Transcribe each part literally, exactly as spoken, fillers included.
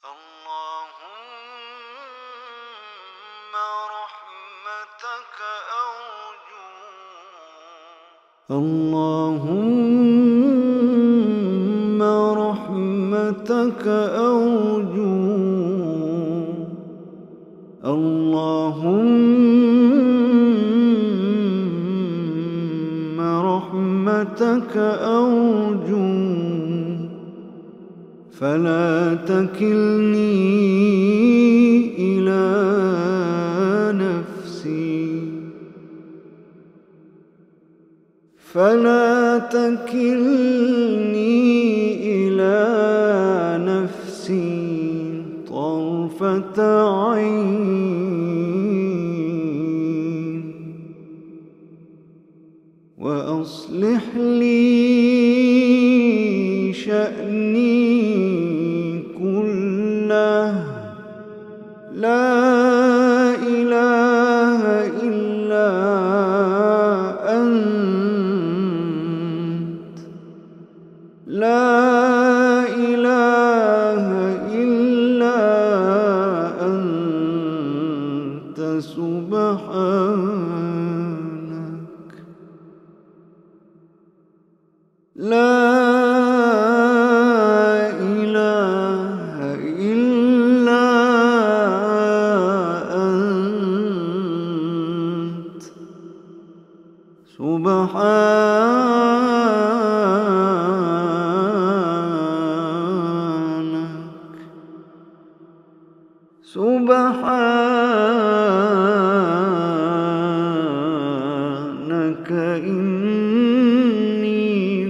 اللهم رحمتك أرجو اللهم رحمتك أرجو اللهم رحمتك أرجو فلا تكلني إلى نفسي فلا تكلني إلى نفسي طرفة عين وأصلح لي شأني كله لا إله إلا أنت لا إله إلا أنت سبحانك لا سبحانك سبحانك إني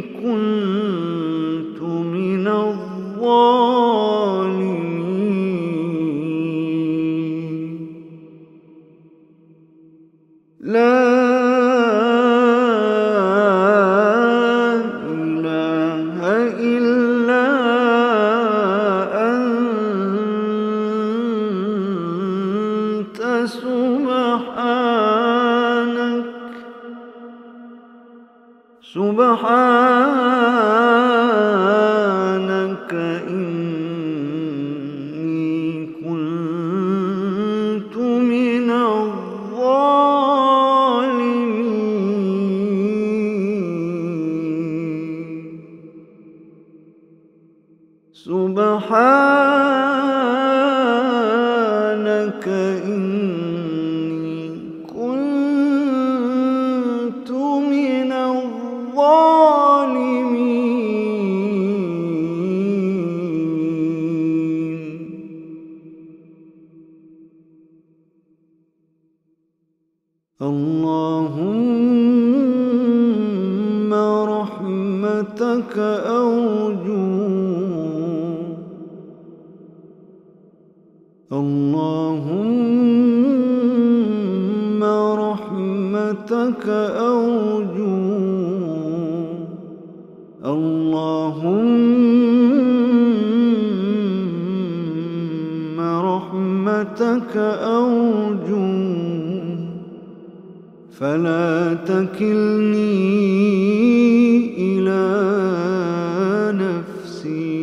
كنت من الظالمين لا سبحانك إني كنت من الظالمين سبحانك إني كنت من الظالمين اللهم رحمتك أرجو اللهم رحمتك أرجو اللهم رحمتك أرجو فلا تكلني إلى نفسي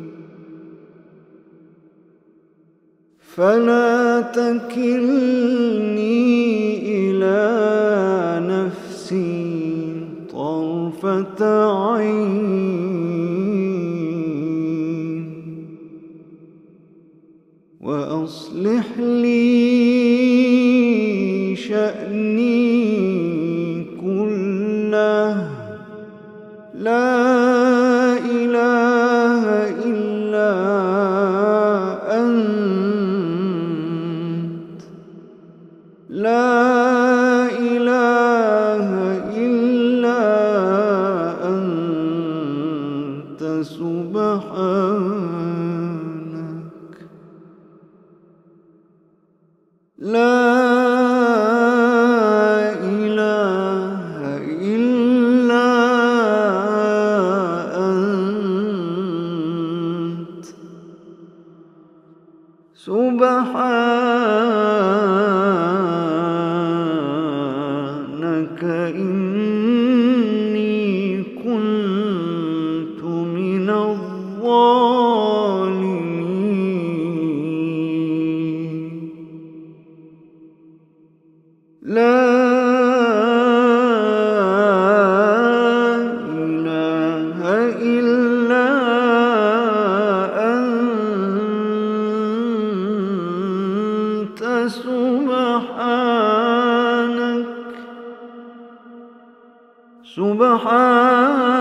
فلا تكلني إلى نفسي طرفة عين وأصلح لي شأني كله لا إله إلا أنت لا إله إلا أنت سبحانك لا إله إلا أنت سبحانك إني كنت من الظالمين سبحان